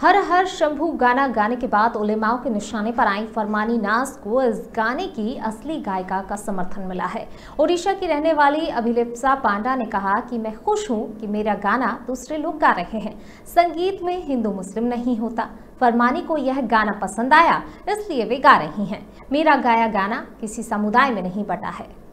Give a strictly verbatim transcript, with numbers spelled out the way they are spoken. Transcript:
हर हर शंभू गाना गाने के बाद उलेमाओं के निशाने पर आई फरमानी नाज को इस गाने की असली गायिका का समर्थन मिला है। ओडिशा की रहने वाली अभिलिप्सा पांडा ने कहा कि मैं खुश हूं कि मेरा गाना दूसरे लोग गा रहे हैं। संगीत में हिंदू मुस्लिम नहीं होता। फरमानी को यह गाना पसंद आया, इसलिए वे गा रही हैं। मेरा गाया गाना किसी समुदाय में नहीं बटा है।